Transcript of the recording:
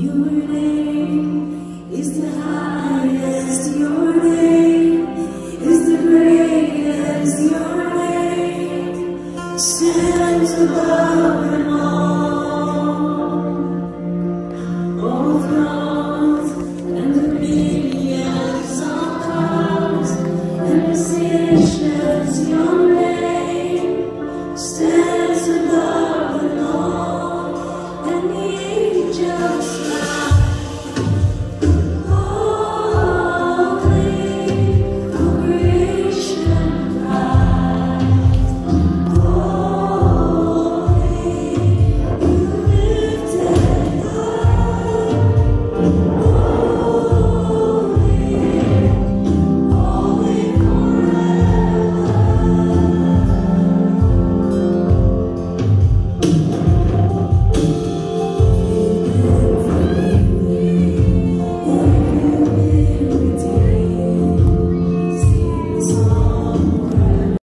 Your name is the highest. Your name is the greatest. Your name stands above them all.